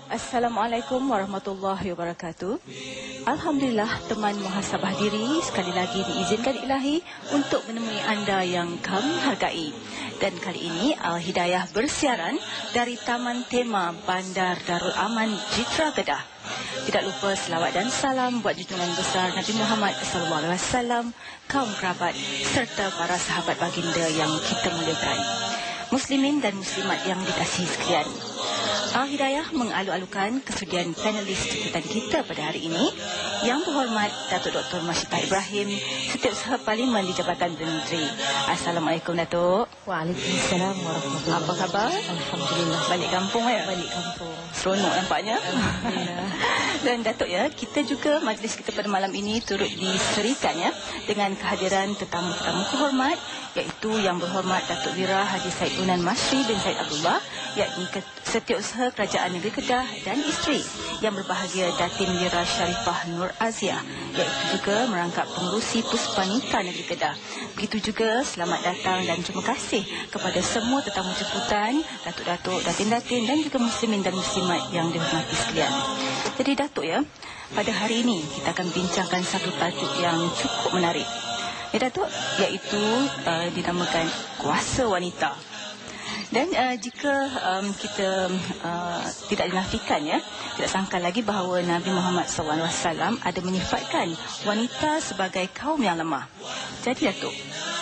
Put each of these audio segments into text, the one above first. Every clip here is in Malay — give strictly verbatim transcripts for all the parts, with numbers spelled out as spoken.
Assalamualaikum warahmatullahi wabarakatuh. Alhamdulillah, teman muhasabah diri sekali lagi diizinkan ilahi untuk menemui anda yang kami hargai. Dan kali ini Al-Hidayah bersiaran dari Taman Tema Bandar Darul Aman Jitra Kedah. Tidak lupa selawat dan salam buat junjungan besar Nabi Muhammad sallallahu alaihi wasallam, kaum kerabat serta para sahabat baginda yang kita muliakan. Muslimin dan muslimat yang dikasihi sekalian, Al-Hidayah mengalu-alukan kesudian panelis jemputan kita pada hari ini, Yang Berhormat Datuk Doktor Masyidah Ibrahim, Setiausaha Parlimen di Jabatan Perdana Menteri. Assalamualaikum Datuk. Waalaikumsalam warahmatullahi wabarakatuh. Apa khabar? Alhamdulillah. Balik kampung ya? Balik kampung. Seronok nampaknya. Alhamdulillah. Dan Datuk ya, kita juga majlis kita pada malam ini turut diserikan ya dengan kehadiran tetamu-tetamu terhormat, iaitu Yang Berhormat Datuk Wira Haji Said Unan Masri bin Said Abdullah, yakni Setiausaha Kerajaan Negeri Kedah, dan isteri yang berbahagia Datin Wira Sharifah Nur Aziah, iaitu juga merangkap pengurusi Puspanita Negeri Kedah. Begitu juga selamat datang dan terima kasih kepada semua tetamu jemputan, datuk-datuk, datin-datin dan juga muslimin dan muslimat yang dihormati sekalian. Jadi Datuk ya, pada hari ini kita akan bincangkan satu tajuk yang cukup menarik. Ya Datuk, iaitu uh, dinamakan kuasa wanita. Dan uh, jika um, kita uh, tidak dinafikan ya, tidak sangka lagi bahawa Nabi Muhammad sallallahu alaihi wasallam ada menyifatkan wanita sebagai kaum yang lemah. Jadi Datuk,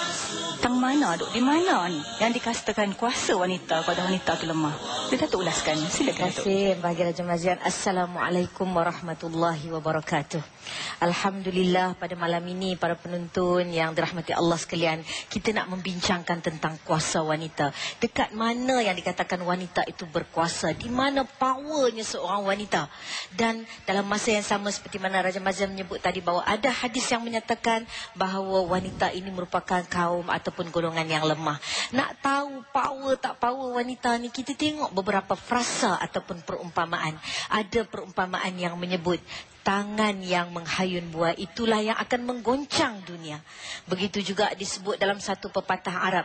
tang mana duk di mana ni yang dikatakan kuasa wanita pada wanita itu lemah? Boleh Datuk ulaskan? Silakan Datuk. Terima kasih bagi Raja Mazian. Assalamualaikum warahmatullahi wabarakatuh. Alhamdulillah, pada malam ini para penonton yang dirahmati Allah sekalian, kita nak membincangkan tentang kuasa wanita. Dekat mana yang dikatakan wanita itu berkuasa? Di mana powernya seorang wanita? Dan dalam masa yang sama seperti mana Raja Mazian menyebut tadi, bahawa ada hadis yang menyatakan bahawa wanita ini merupakan kaum ataupun golongan yang lemah. Nak tahu power tak power wanita ni, kita tengok beberapa frasa ataupun perumpamaan. Ada perumpamaan yang menyebut tangan yang menghayun buah itulah yang akan menggoncang dunia. Begitu juga disebut dalam satu pepatah Arab,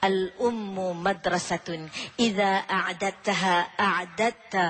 al-ummu madrasatun idza a'adattaha a'adatta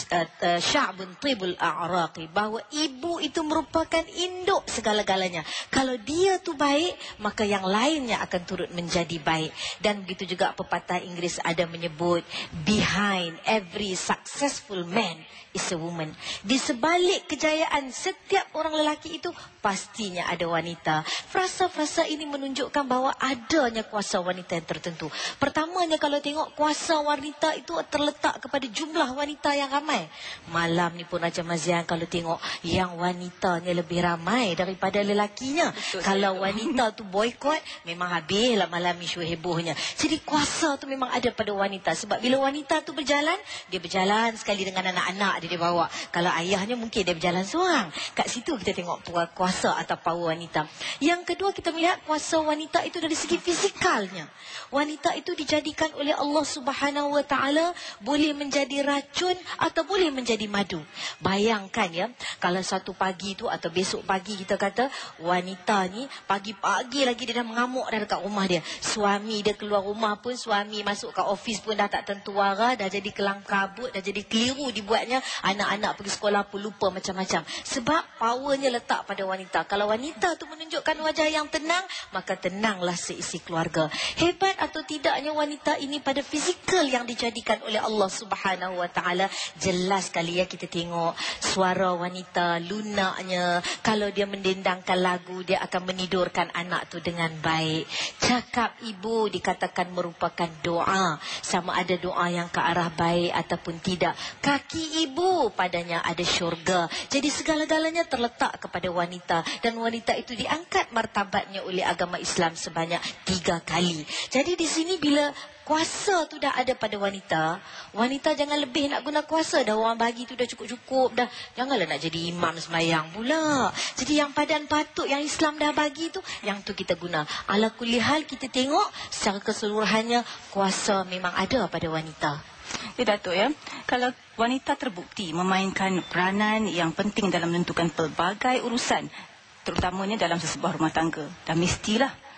sya'bun tibul a'raqi, bahawa ibu itu merupakan induk segala-galanya. Kalau dia tu baik, maka yang lainnya akan turut menjadi baik. Dan begitu juga pepatah Inggeris ada menyebut, behind every successful man is a woman. Di sebalik kejayaan setiap orang lelaki itu pastinya ada wanita. Frasa-frasa ini menunjukkan bahawa adanya kuasa wanita yang tertentu. Pertamanya, kalau tengok kuasa wanita itu terletak kepada jumlah wanita yang ramai. Malam ni pun Raja Mazian, kalau tengok yang wanitanya lebih ramai daripada lelakinya. Betul, kalau betul. Wanita tu boykot, memang habislah malam isu hebohnya. Jadi kuasa tu memang ada pada wanita. Sebab bila wanita tu berjalan, dia berjalan sekali dengan anak-anak dia bawa. Kalau ayahnya mungkin dia berjalan seorang. Kat situ kita tengok kuasa atau power wanita. Yang kedua, kita melihat kuasa wanita itu dari segi fizikalnya. Wanita itu dijadikan oleh Allah Subhanahu Wa Taala boleh menjadi racun atau boleh menjadi madu. Bayangkan ya, kalau satu pagi tu atau besok pagi kita kata wanita ni pagi-pagi lagi dia dah mengamuk dah dekat rumah dia. Suami dia keluar rumah pun, suami masuk ke office pun dah tak tentu arah, dah jadi kelang kabut, dah jadi keliru dibuatnya. Anak-anak pergi sekolah pun lupa macam-macam. Sebab powernya letak pada wanita. Kalau wanita tu menunjukkan wajah yang tenang, maka tenanglah seisi keluarga. Hebat atau tidaknya wanita ini pada fizikal yang dijadikan oleh Allah Subhanahu Wa Taala. Jelas sekali ya, kita tengok suara wanita, lunaknya. Kalau dia mendendangkan lagu, dia akan menidurkan anak tu dengan baik. Cakap ibu dikatakan merupakan doa. Sama ada doa yang ke arah baik ataupun tidak. Kaki ibu padanya ada syurga. Jadi segala-galanya terletak kepada wanita. Dan wanita itu diangkat martabatnya oleh agama Islam sebanyak tiga kali. Jadi di sini bila kuasa tu dah ada pada wanita, wanita jangan lebih nak guna kuasa. Dah orang bagi tu dah cukup-cukup dah. Janganlah nak jadi imam sembahyang pula. Jadi yang padan patut yang Islam dah bagi tu, yang tu kita guna. Ala kulli hal, kita tengok secara keseluruhannya kuasa memang ada pada wanita. Ya Datuk ya, kalau wanita terbukti memainkan peranan yang penting dalam menentukan pelbagai urusan, terutamanya dalam sesebuah rumah tangga, dan mestilah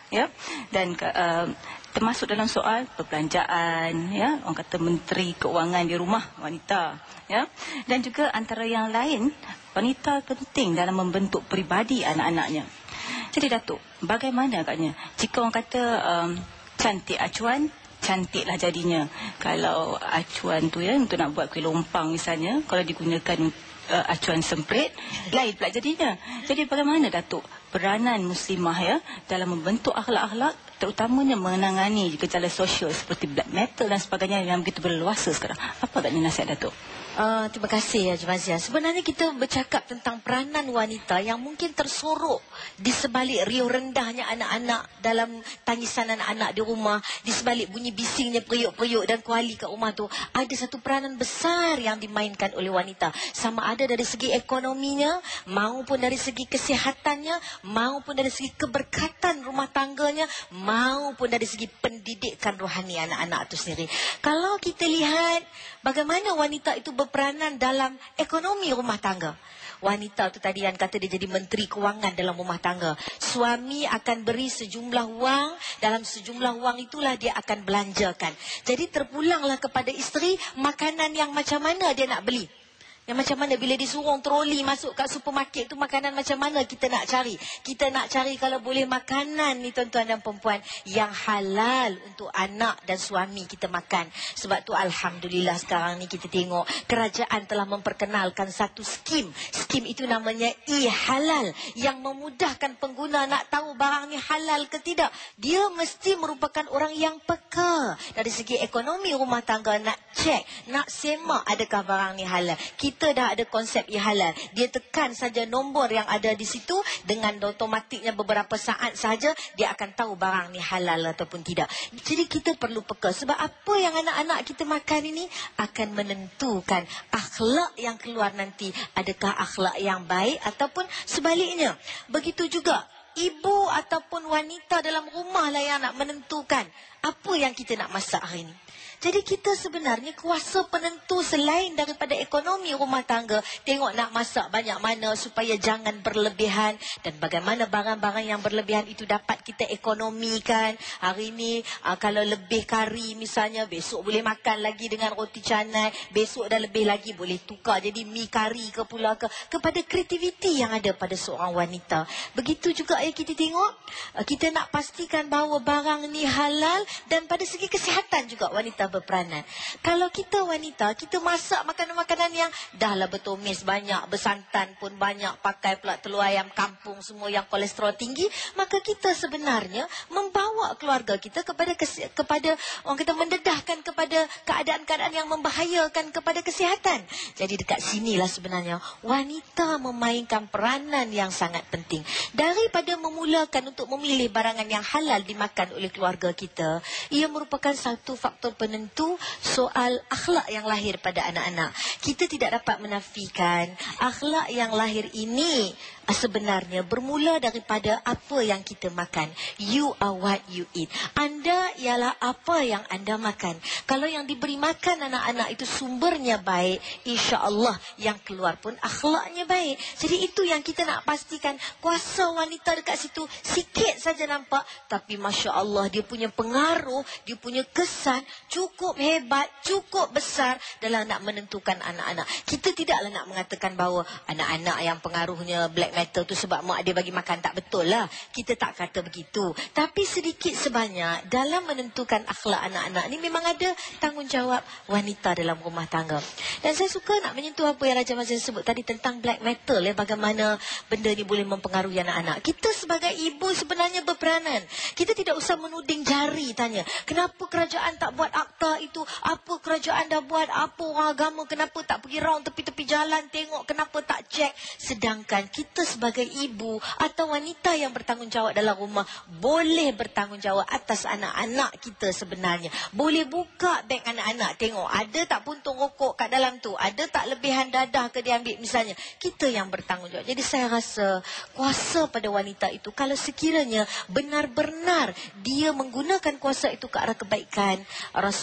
ya, dan uh, termasuk dalam soal perbelanjaan, ya, orang kata menteri keuangan di rumah wanita, ya, dan juga antara yang lain wanita penting dalam membentuk peribadi anak-anaknya. Jadi Datuk, bagaimana agaknya jika orang kata um, cantik acuan, cantiklah jadinya. Kalau acuan tu ya untuk nak buat kuih lompang misalnya, kalau digunakan uh, acuan semprit, lain pula jadinya. Jadi bagaimana Datuk peranan muslimah ya dalam membentuk akhlak-akhlak, terutamanya menangani gejala sosial seperti black metal dan sebagainya yang begitu berluasa sekarang. Apa agaknya nasihat Datuk? Uh, terima kasih ya Jumazia. Sebenarnya kita bercakap tentang peranan wanita yang mungkin tersorok di sebalik riuh rendahnya anak-anak dalam tangisan anak-anak di rumah, di sebalik bunyi bisingnya periuk-periuk dan kuali kat rumah tu. Ada satu peranan besar yang dimainkan oleh wanita. Sama ada dari segi ekonominya, maupun dari segi kesihatannya, maupun dari segi keberkatan rumah tangganya, maupun dari segi pendidikan rohani anak-anak itu sendiri. Kalau kita lihat bagaimana wanita itu berperanan dalam ekonomi rumah tangga. Wanita tu tadi yang kata dia jadi menteri kewangan dalam rumah tangga. Suami akan beri sejumlah wang, dalam sejumlah wang itulah dia akan belanjakan. Jadi terpulanglah kepada isteri makanan yang macam mana dia nak beli. Yang macam mana bila disuruh troli masuk kat supermarket tu, makanan macam mana kita nak cari. Kita nak cari kalau boleh makanan ni tuan-tuan dan perempuan yang halal untuk anak dan suami kita makan. Sebab tu Alhamdulillah sekarang ni kita tengok kerajaan telah memperkenalkan satu skim. Skim itu namanya e-halal yang memudahkan pengguna nak tahu barang ni halal ke tidak. Dia mesti merupakan orang yang peka dari segi ekonomi rumah tangga, nak cek, nak semak adakah barang ni halal. Kita Kita dah ada konsep e-halal. Dia tekan saja nombor yang ada di situ, dengan otomatiknya beberapa saat saja dia akan tahu barang ni halal ataupun tidak. Jadi kita perlu peka, sebab apa yang anak-anak kita makan ini akan menentukan akhlak yang keluar nanti, adakah akhlak yang baik ataupun sebaliknya. Begitu juga ibu ataupun wanita dalam rumah lah yang nak menentukan apa yang kita nak masak hari ini. Jadi kita sebenarnya kuasa penentu selain daripada ekonomi rumah tangga. Tengok nak masak banyak mana supaya jangan berlebihan, dan bagaimana barang-barang yang berlebihan itu dapat kita ekonomikan. Hari ini uh, kalau lebih kari misalnya, besok boleh makan lagi dengan roti canai, besok dah lebih lagi boleh tukar jadi mi kari ke pula ke, kepada kreativiti yang ada pada seorang wanita. Begitu juga ya kita tengok, uh, kita nak pastikan bahawa barang ni halal, dan pada segi kesihatan juga wanita berperanan. Kalau kita wanita, kita masak makanan-makanan yang dahlah bertumis banyak, bersantan pun banyak, pakai pula telur ayam kampung semua yang kolesterol tinggi, maka kita sebenarnya membawa keluarga kita kepada kepada orang kita mendedahkan kepada keadaan-keadaan yang membahayakan kepada kesihatan. Jadi dekat sinilah sebenarnya wanita memainkan peranan yang sangat penting. Daripada memulakan untuk memilih barangan yang halal dimakan oleh keluarga kita, ia merupakan satu faktor penentu Tentu soal akhlak yang lahir pada anak-anak. Kita tidak dapat menafikan akhlak yang lahir ini sebenarnya bermula daripada apa yang kita makan. You are what you eat. Anda ialah apa yang anda makan. Kalau yang diberi makan anak-anak itu sumbernya baik, insya-Allah yang keluar pun akhlaknya baik. Jadi itu yang kita nak pastikan. Kuasa wanita dekat situ sikit saja nampak, tapi masya-Allah dia punya pengaruh, dia punya kesan cukup hebat, cukup besar dalam nak menentukan anak-anak. Kita tidaklah nak mengatakan bahawa anak-anak yang pengaruhnya black metal tu sebab mak dia bagi makan, tak betul lah. Kita tak kata begitu. Tapi sedikit sebanyak dalam menentukan akhlak anak-anak ni memang ada tanggungjawab wanita dalam rumah tangga. Dan saya suka nak menyentuh apa yang Raja Mazin sebut tadi tentang black metal ya, bagaimana benda ni boleh mempengaruhi anak-anak. Kita sebagai ibu sebenarnya berperanan. Kita tidak usah menuding jari tanya, kenapa kerajaan tak buat akta itu? Apa kerajaan dah buat? Apa orang agama kenapa tak pergi round tepi-tepi jalan tengok, kenapa tak cek? Sedangkan kita sebagai ibu atau wanita yang bertanggungjawab dalam rumah boleh bertanggungjawab atas anak-anak kita sebenarnya. Boleh buka beg anak-anak, tengok ada tak puntung rokok kat dalam tu, ada tak lebihan dadah ke dia ambil misalnya. Kita yang bertanggungjawab. Jadi saya rasa kuasa pada wanita itu kalau sekiranya benar-benar dia menggunakan kuasa itu ke arah kebaikan, Rasul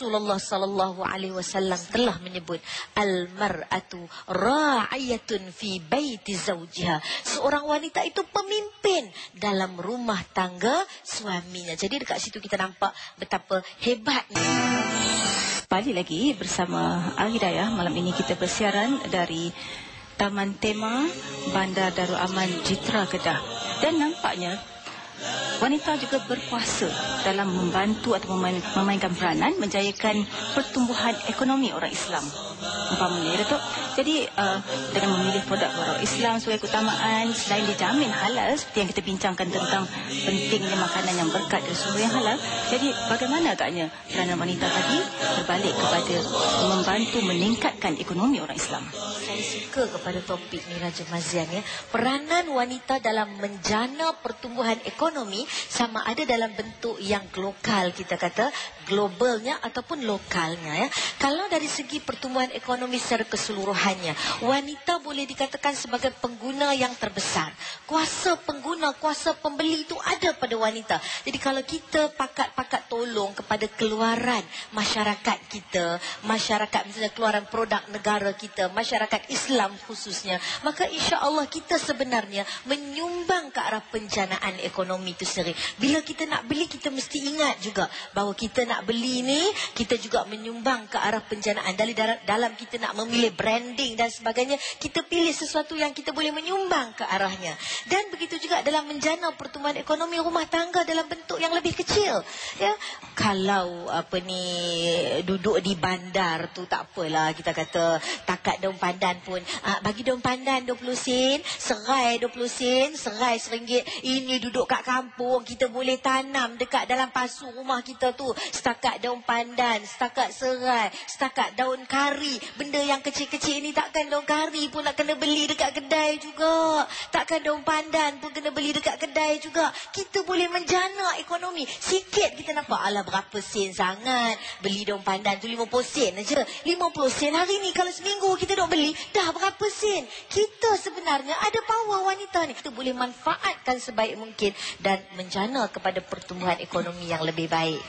Rasulullah sallallahu alaihi wasallam telah menyebut al-mar'atu ra'iyatun fi baiti zawjiha. Seorang wanita itu pemimpin dalam rumah tangga suaminya. Jadi dekat situ kita nampak betapa hebatnya. Kembali lagi bersama Al-Hidayah. Malam ini kita bersiaran dari Taman Tema Bandar Darul Aman Jitra Kedah. Dan nampaknya wanita juga berkuasa dalam membantu atau memain, memainkan peranan menjayakan pertumbuhan ekonomi orang Islam. Umpamanya, Datuk. Jadi uh, dengan memilih produk orang Islam sebagai keutamaan, selain dijamin halal seperti yang kita bincangkan tentang pentingnya makanan yang berkat dan sumber yang halal. Jadi bagaimana agaknya peranan wanita tadi berbalik kepada membantu meningkatkan ekonomi orang Islam? Saya suka kepada topik ni Raja Mazian ya. Peranan wanita dalam menjana pertumbuhan ekonomi sama ada dalam bentuk yang lokal, kita kata globalnya ataupun lokalnya ya. Kalau dari segi pertumbuhan ekonomi secara keseluruhannya, wanita boleh dikatakan sebagai pengguna yang terbesar. Kuasa pengguna, kuasa pembeli itu ada pada wanita. Jadi kalau kita pakat-pakat tolong kepada keluaran masyarakat kita, masyarakat misalnya keluaran produk negara kita, masyarakat Islam khususnya, maka insya-Allah kita sebenarnya menyumbang ke arah penjanaan ekonomi itu sendiri. Bila kita nak beli, kita mesti ingat juga bahawa kita nak beli ni, kita juga menyumbang ke arah penjanaan. Dari dalam kita nak memilih branding dan sebagainya, kita pilih sesuatu yang kita boleh menyumbang ke arahnya. Dan begitu juga dalam menjana pertumbuhan ekonomi rumah tangga dalam bentuk yang lebih kecil. Ya, kalau apa ni duduk di bandar tu tak apalah, kita kata takat daun pandan pun uh, bagi daun pandan dua puluh sen, serai dua puluh sen, serai seringgit. Ini duduk kat kampung, kita boleh tanam dekat dalam pasu rumah kita tu, setakat daun pandan, setakat serai, setakat daun kari. Benda yang kecil-kecil ini, takkan daun kari pun nak kena beli dekat kedai juga, takkan daun pandan pun kena beli dekat kedai juga. Kita boleh menjana ekonomi sikit. Kita nampak alah berapa sen sangat beli daun pandan tu, lima puluh sen aja. lima puluh sen hari ni, kalau seminggu kita duk beli, dah berapa sen. Kita sebenarnya ada power wanita ni, kita boleh manfaatkan sebaik mungkin dan menjana kepada pertumbuhan ekonomi yang lebih baik.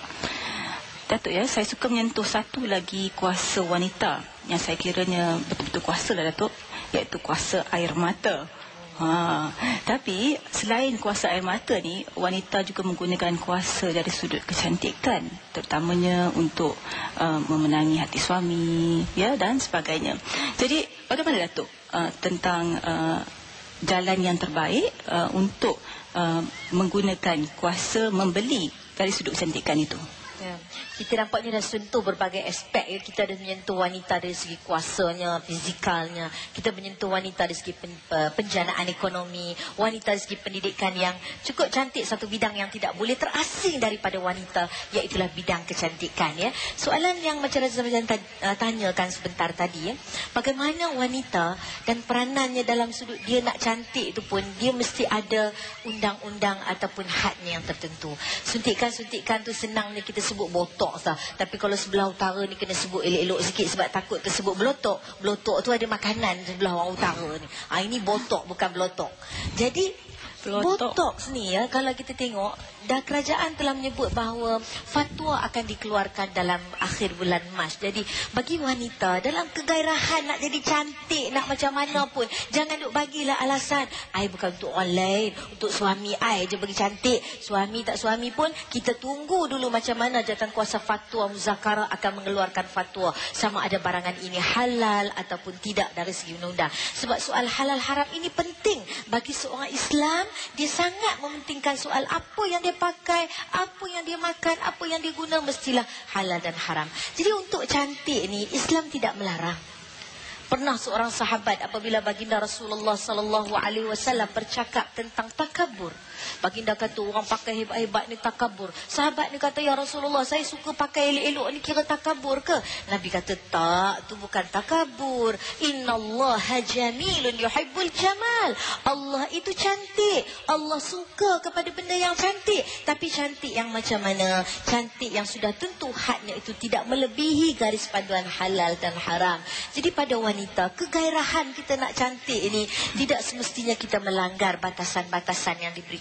Datuk ya, saya suka menyentuh satu lagi kuasa wanita yang saya kiranya betul-betul kuasa lah Datuk, iaitu kuasa air mata. Ha, tapi selain kuasa air mata ni, wanita juga menggunakan kuasa dari sudut kecantikan, terutamanya untuk uh, memenangi hati suami ya dan sebagainya. Jadi bagaimana Datuk uh, tentang uh, jalan yang terbaik uh, untuk uh, menggunakan kuasa membeli dari sudut kecantikan itu? Ya. Kita nampaknya dah sentuh berbagai aspek ya. Kita dah menyentuh wanita dari segi kuasanya, fizikalnya. Kita menyentuh wanita dari segi pen, uh, penjanaan ekonomi, wanita dari segi pendidikan yang cukup cantik, satu bidang yang tidak boleh terasing daripada wanita, iaitulah bidang kecantikan ya. Soalan yang macam Raja Mazian uh, tanyakan sebentar tadi ya, bagaimana wanita dan peranannya dalam sudut dia nak cantik itu pun dia mesti ada undang-undang ataupun hadnya yang tertentu. Suntikan-suntikan tu senangnya kita sebut botok sah. Tapi kalau sebelah utara ni kena sebut elok-elok sikit sebab takut tersebut belotok. Belotok tu ada makanan sebelah orang utara ni. Ah, ini botok bukan belotok. Jadi Belotok. Botox ni ya, kalau kita tengok, dah kerajaan telah menyebut bahawa fatwa akan dikeluarkan dalam akhir bulan Mac. Jadi bagi wanita dalam kegairahan nak jadi cantik, nak macam mana pun, jangan duk bagilah alasan ai bukan untuk orang lain, untuk suami ai je bagi cantik. Suami tak suami pun kita tunggu dulu macam mana jawatan kuasa fatwa muzakarah akan mengeluarkan fatwa sama ada barangan ini halal ataupun tidak dari segi undang-undang. Sebab soal halal haram ini penting bagi seorang Islam. Dia sangat mementingkan soal apa yang dia pakai, apa yang dia makan, apa yang dia guna, mestilah halal dan haram. Jadi untuk cantik ni Islam tidak melarang. Pernah seorang sahabat apabila baginda Rasulullah sallallahu alaihi wasallam bercakap tentang takabur, baginda kata orang pakai hebat-hebat ni takabur. Sahabat ni kata, ya Rasulullah, saya suka pakai elok-elok ni, kira takabur ke? Nabi kata, tak, tu bukan takabur. Innallaha jamilun yuhibbul jamal. Allah itu cantik, Allah suka kepada benda yang cantik. Tapi cantik yang macam mana? Cantik yang sudah tentu hadnya, itu tidak melebihi garis panduan halal dan haram. Jadi pada wanita, kegairahan kita nak cantik ini tidak semestinya kita melanggar batasan-batasan yang diberikan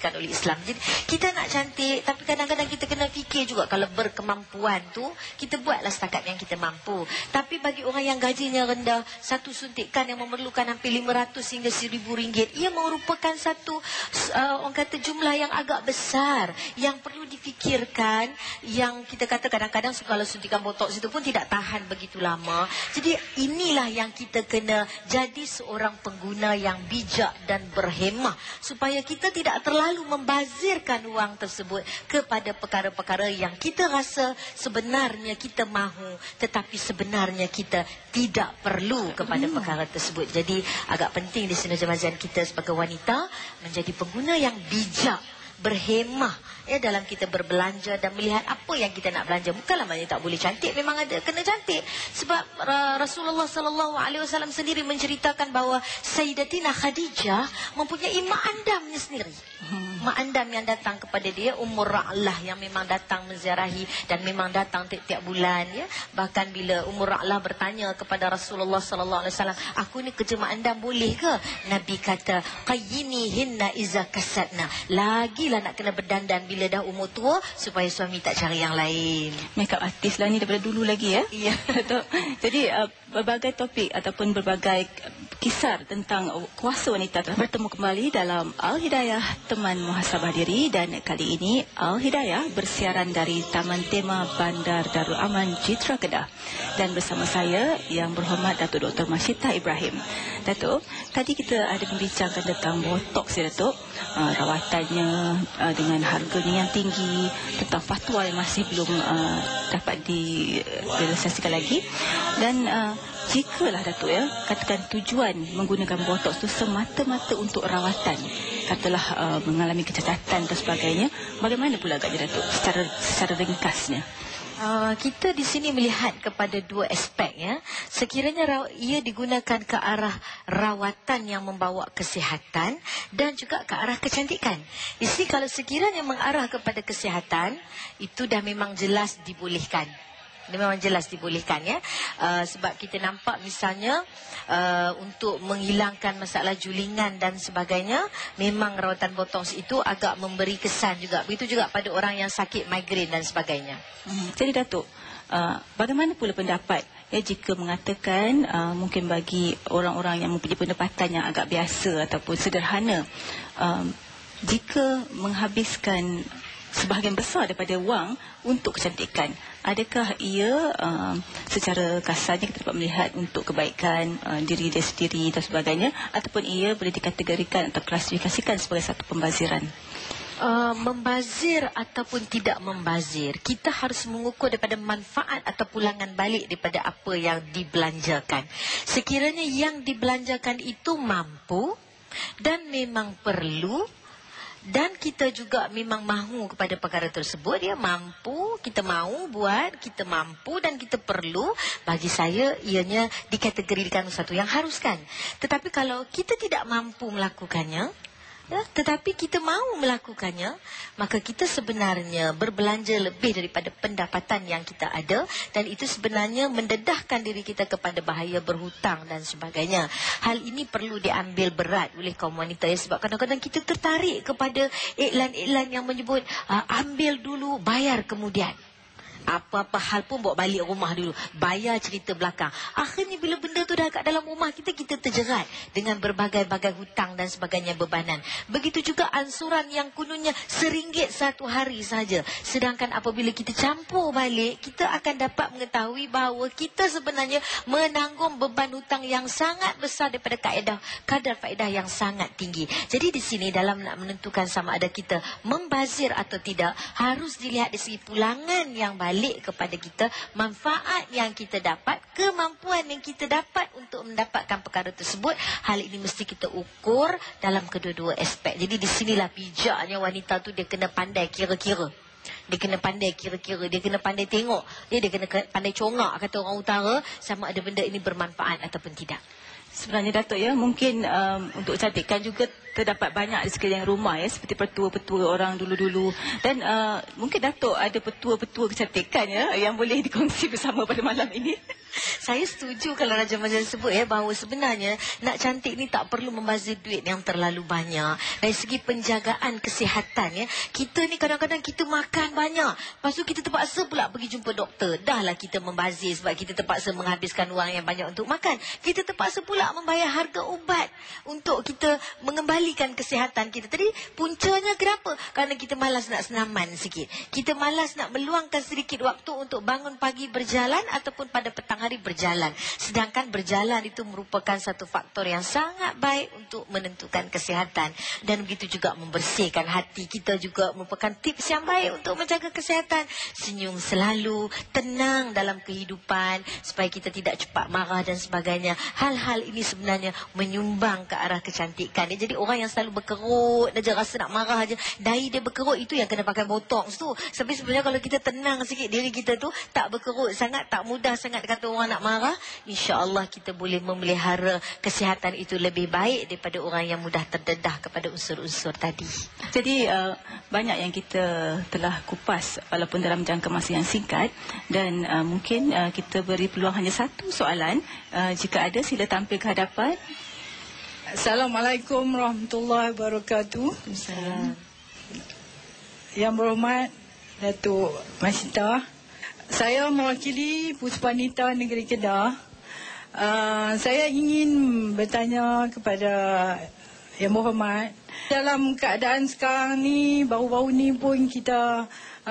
diberikan oleh Islam. Jadi kita nak cantik, tapi kadang-kadang kita kena fikir juga, kalau berkemampuan tu kita buatlah setakat yang kita mampu. Tapi bagi orang yang gajinya rendah, satu suntikan yang memerlukan hampir lima ratus hingga seribu ringgit, ia merupakan satu uh, orang kata jumlah yang agak besar yang perlu difikirkan. Yang kita kata kadang-kadang kalau suntikan botox itu pun tidak tahan begitu lama. Jadi inilah yang kita kena jadi seorang pengguna yang bijak dan berhemah, supaya kita tidak terlalu membazirkan wang tersebut kepada perkara-perkara yang kita rasa sebenarnya kita mahu, tetapi sebenarnya kita tidak perlu kepada perkara tersebut. Jadi agak penting di sini jemaah kita sebagai wanita menjadi pengguna yang bijak, berhemah ya dalam kita berbelanja dan melihat apa yang kita nak belanja. Bukanlah maknanya tak boleh cantik, memang ada kena cantik. Sebab uh, Rasulullah sallallahu alaihi wasallam sendiri menceritakan bahawa Sayyidatina Khadijah mempunyai mak andamnya sendiri. Hmm. Mak andam yang datang kepada dia, Ummur Ra'lah, yang memang datang menziarahi dan memang datang tiap-tiap bulan ya. Bahkan bila Ummur Ra'lah bertanya kepada Rasulullah sallallahu alaihi wasallam, aku ni kerja mak andam boleh ke? Nabi kata, qayyinihinna iza kasatna. Lagilah nak kena berdandan bila dah umur tua, supaya suami tak cari yang lain. Makeup artis lah ni daripada dulu lagi ya. Ya. Jadi uh, berbagai topik ataupun berbagai kisar tentang kuasa wanita telah bertemu kembali dalam Al-Hidayah, teman muhasabah diri, dan kali ini Al-Hidayah bersiaran dari Taman Tema Bandar Darul Aman Citra Kedah, dan bersama saya yang berhormat Datuk Doktor Masyitah Ibrahim. Datuk, tadi kita ada membincangkan tentang botox ya Datuk, uh, rawatannya uh, dengan harganya yang tinggi, tentang fatwa yang masih belum uh, dapat direalisasikan lagi. Dan uh, jikalah Datuk ya, katakan tujuan menggunakan botox itu semata-mata untuk rawatan, katalah uh, mengalami kecacatan dan sebagainya, bagaimana pula agaknya Datuk secara secara ringkasnya? Uh, kita di sini melihat kepada dua aspek ya. Sekiranya ia digunakan ke arah rawatan yang membawa kesihatan dan juga ke arah kecantikan. Di sini kalau sekiranya mengarah kepada kesihatan, itu dah memang jelas dibolehkan. Dia memang jelas dibolehkan ya. Uh, sebab kita nampak misalnya uh, untuk menghilangkan masalah julingan dan sebagainya, memang rawatan botox itu agak memberi kesan juga. Begitu juga pada orang yang sakit migrain dan sebagainya. Hmm. Jadi Datuk, uh, bagaimana pula pendapat ya jika mengatakan uh, mungkin bagi orang-orang yang mempunyai pendapatan yang agak biasa ataupun sederhana, uh, jika menghabiskan sebahagian besar daripada wang untuk kecantikan, adakah ia uh, secara kasarnya kita dapat melihat untuk kebaikan uh, diri dia sendiri dan sebagainya, ataupun ia boleh dikategorikan atau klasifikasikan sebagai satu pembaziran? Uh, membazir ataupun tidak membazir, kita harus mengukur daripada manfaat atau pulangan balik daripada apa yang dibelanjakan. Sekiranya yang dibelanjakan itu mampu dan memang perlu, dan kita juga memang mahu kepada perkara tersebut, dia mampu, kita mahu buat, kita mampu dan kita perlu, bagi saya ianya dikategorikan satu yang haruskan. Tetapi kalau kita tidak mampu melakukannya, ya, tetapi kita mahu melakukannya, maka kita sebenarnya berbelanja lebih daripada pendapatan yang kita ada, dan itu sebenarnya mendedahkan diri kita kepada bahaya berhutang dan sebagainya. Hal ini perlu diambil berat oleh kaum wanita ya, sebab kadang-kadang kita tertarik kepada iklan-iklan yang menyebut uh, ambil dulu, bayar kemudian. Apa-apa hal pun bawa balik rumah dulu, bayar cerita belakang. Akhirnya bila benda tu dah kat dalam rumah kita, kita terjerat dengan berbagai-bagai hutang dan sebagainya, bebanan. Begitu juga ansuran yang kononnya seringgit satu hari saja, sedangkan apabila kita campur balik, kita akan dapat mengetahui bahawa kita sebenarnya menanggung beban hutang yang sangat besar daripada kaedah, kadar faedah yang sangat tinggi. Jadi di sini dalam nak menentukan sama ada kita membazir atau tidak, harus dilihat dari segi pulangan yang baik balik kepada kita, manfaat yang kita dapat, kemampuan yang kita dapat untuk mendapatkan perkara tersebut. Hal ini mesti kita ukur dalam kedua-dua aspek. Jadi di sinilah bijaknya wanita tu, dia kena pandai kira-kira. Dia kena pandai kira-kira, dia kena pandai tengok, dia, dia kena pandai congak, kata orang utara, sama ada benda ini bermanfaat ataupun tidak. Sebenarnya Datuk ya, mungkin um, untuk cantikkan juga terdapat banyak di sekeliling rumah ya, seperti petua-petua orang dulu-dulu. Dan uh, mungkin Datuk ada petua-petua kecantikan ya yang boleh dikongsi bersama pada malam ini. Saya setuju kalau Raja Majlis sebut ya, bahawa sebenarnya nak cantik ni tak perlu membazir duit yang terlalu banyak. Dari segi penjagaan kesihatan ya, kita ni kadang-kadang kita makan banyak, lepas tu kita terpaksa pula pergi jumpa doktor. Dahlah kita membazir sebab kita terpaksa menghabiskan wang yang banyak untuk makan. Kita terpaksa pula membayar harga ubat untuk kita mengembalikan kesihatan kita. Tadi puncanya kenapa? Kerana kita malas nak senaman sikit. Kita malas nak meluangkan sedikit waktu untuk bangun pagi berjalan ataupun pada petang hari berjalan. Sedangkan berjalan itu merupakan satu faktor yang sangat baik untuk menentukan kesihatan. Dan begitu juga membersihkan hati kita juga merupakan tips yang baik untuk menjaga kesihatan. Senyum selalu, tenang dalam kehidupan supaya kita tidak cepat marah dan sebagainya. Hal-hal ini sebenarnya menyumbang ke arah kecantikan. Jadi orang yang selalu berkerut dia rasa nak marah aja, dahi dia berkerut, itu yang kena pakai botox tu. Tapi sebenarnya kalau kita tenang sikit diri kita tu, tak berkerut sangat, tak mudah sangat kata orang nak marah, insya-Allah kita boleh memelihara kesihatan itu lebih baik daripada orang yang mudah terdedah kepada unsur-unsur tadi. Jadi uh, banyak yang kita telah kupas walaupun dalam jangka masa yang singkat, dan uh, mungkin uh, kita beri peluang hanya satu soalan. Uh, jika ada, sila tampil ke hadapan. Assalamualaikum warahmatullahi wabarakatuh. Assalamualaikum. Yang berhormat Datuk Masita, saya mewakili Puspanita Negeri Kedah. Uh, saya ingin bertanya kepada Yang Berhormat, dalam keadaan sekarang ni, baru-baru ni pun kita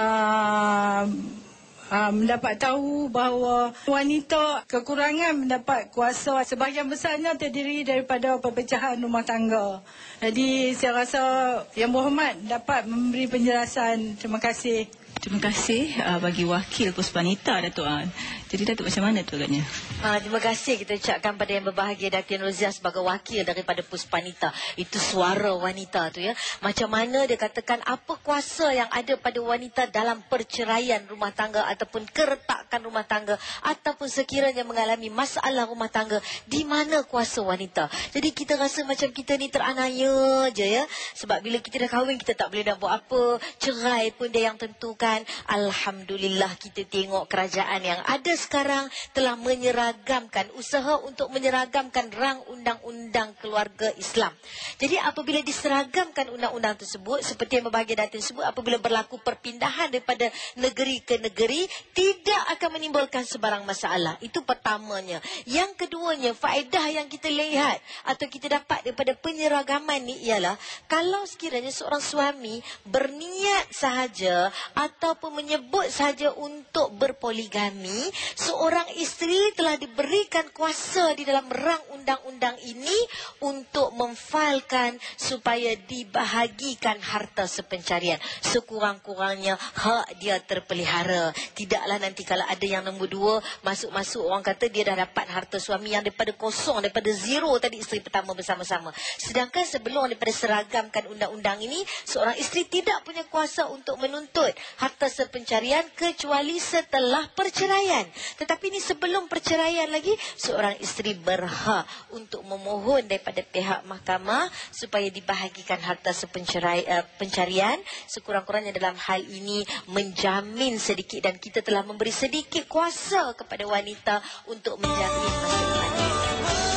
uh, uh, mendapat tahu bahawa wanita kekurangan mendapat kuasa, sebahagian besarnya terdiri daripada perpecahan rumah tangga. Jadi saya rasa Yang Berhormat dapat memberi penjelasan. Terima kasih. Terima kasih uh, bagi wakil Puspanita, Datuk. Uh. Jadi Datuk, macam mana tu agaknya? Uh, terima kasih kita ucapkan pada yang berbahagia Datin Rozia sebagai wakil daripada Puspanita. Itu suara wanita tu ya. Macam mana dia katakan apa kuasa yang ada pada wanita dalam perceraian rumah tangga ataupun keretakan rumah tangga, ataupun sekiranya mengalami masalah rumah tangga, di mana kuasa wanita. Jadi kita rasa macam kita ni teranaya je ya. Sebab bila kita dah kahwin, kita tak boleh nak buat apa. Cerai pun dia yang tentukan. Alhamdulillah kita tengok kerajaan yang ada sekarang telah menyeragamkan, usaha untuk menyeragamkan rang undang-undang keluarga Islam. Jadi apabila diseragamkan undang-undang tersebut, seperti yang berbahagia Datin sebut, apabila berlaku perpindahan daripada negeri ke negeri, tidak akan menimbulkan sebarang masalah. Itu pertamanya. Yang keduanya, faedah yang kita lihat atau kita dapat daripada penyeragaman ni ialah, kalau sekiranya seorang suami berniat sahaja ataupun menyebut saja untuk berpoligami, seorang isteri telah diberikan kuasa di dalam rang undang-undang ini untuk memfailkan supaya dibahagikan harta sepencarian. Sekurang-kurangnya hak dia terpelihara. Tidaklah nanti kalau ada yang nombor dua, masuk-masuk orang kata dia dah dapat harta suami yang daripada kosong, daripada zero tadi isteri pertama bersama-sama. Sedangkan sebelum daripada seragamkan undang-undang ini, seorang isteri tidak punya kuasa untuk menuntut harta sepencarian kecuali setelah perceraian. Tetapi ini sebelum perceraian lagi, seorang isteri berhak untuk memohon daripada pihak mahkamah supaya dibahagikan harta sepencarian, uh, pencarian. Sekurang-kurangnya dalam hal ini menjamin sedikit, dan kita telah memberi sedikit kuasa kepada wanita untuk menjamin masa depannya.